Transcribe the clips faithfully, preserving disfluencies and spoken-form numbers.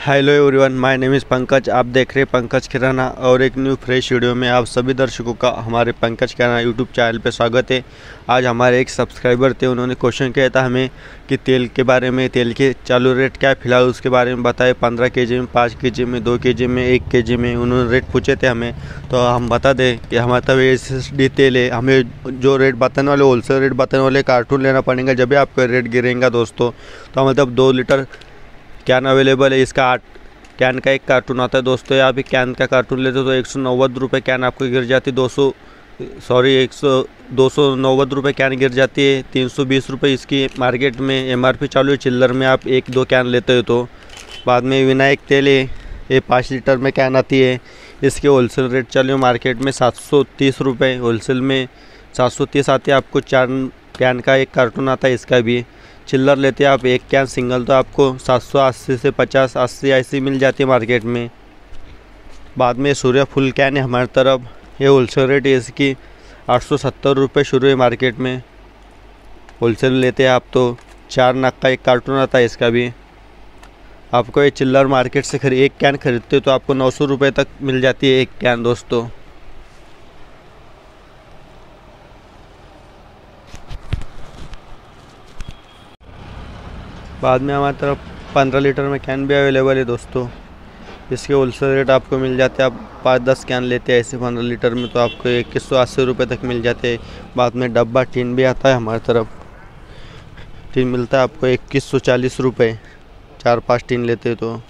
Hello everyone, my name is Pankaj. आप देख रहे हैं पंकज किराना और एक न्यू फ्रेश वीडियो में आप सभी दर्शकों का हमारे पंकज किराना यूट्यूब चैनल पे स्वागत है। आज हमारे एक सब्सक्राइबर थे, उन्होंने क्वेश्चन किया था हमें कि तेल के बारे में, तेल के चालू रेट क्या है फिलहाल उसके बारे में बताए। पंद्रह के जी में, पाँच के जी में, दो के जी में, एक के जी में उन्होंने रेट पूछे थे हमें। तो हम बता दें कि हमारे तब एस एस डी तेल है, हमें जो रेट बताने वाले होलसेल रेट बताने वाले कार्टून लेना पड़ेगा, जब भी आपका रेट गिरेगा दोस्तों। तो हमारे तब दो लीटर कैन अवेलेबल है। इसका आठ कैन का एक कार्टून आता है दोस्तों। यहाँ पे कैन का कार्टून लेते हो तो एक सौ नव्वद रुपये कैन आपको गिर जाती है। दो सौ सॉरी एक सौ दो सौ नव्वद रुपये कैन गिर जाती है। तीन सौ बीस रुपये इसकी मार्केट में एमआरपी चालू है। चिल्लर में आप एक दो कैन लेते हो तो। बाद में विनायक तेल है, ये पाँच लीटर में कैन आती है। इसके होलसेल रेट चालू है मार्केट में सात सौ तीस रुपये, होलसेल में सात सौ तीस आती है। आपको चार कैन का एक कार्टून आता है, इसका भी। चिल्लर लेते हैं आप एक कैन सिंगल तो आपको सात सौ अस्सी से पचास अस्सी ऐसी मिल जाती है मार्केट में। बाद में सूर्य फुल कैन है हमारी तरफ, ये होलसेल रेट है इसकी आठ सौ सत्तर रुपये शुरू है मार्केट में। होलसेल लेते हैं आप तो चार नग का एक कार्टून आता है, इसका भी। आपको ये चिल्लर मार्केट से खरीद एक कैन खरीदते हो तो आपको नौ सौ रुपये तक मिल जाती है एक कैन दोस्तों। बाद में हमारी तरफ पंद्रह लीटर में कैन भी अवेलेबल है दोस्तों। इसके होलसेल रेट आपको मिल जाते हैं, आप पाँच दस कैन लेते हैं ऐसे पंद्रह लीटर में तो आपको इक्कीस सौ अस्सी रुपये तक मिल जाते हैं। बाद में डब्बा टीन भी आता है हमारी तरफ, टीन मिलता है आपको इक्कीस सौ चालीस रुपये, चार पाँच टीन लेते हैं तो।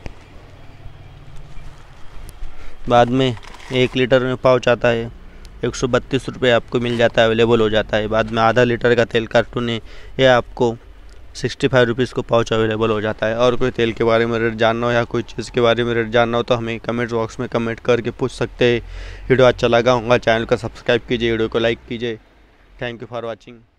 बाद में एक लीटर में पाउच आता है, एक सौ बत्तीस रुपये आपको मिल जाता है, अवेलेबल हो जाता है। बाद में आधा लीटर का तेल कार्टून है, ये आपको सिक्सटी फाइव रुपीज़ को पाउच अवेलेबल हो जाता है। और कोई तेल के बारे में रेट जानना हो या कोई चीज़ के बारे में रेट जानना हो तो हमें कमेंट बॉक्स में कमेंट करके पूछ सकते हैं। वीडियो अच्छा लगा होगा चैनल को सब्सक्राइब कीजिए, वीडियो को लाइक कीजिए। Thank you for watching.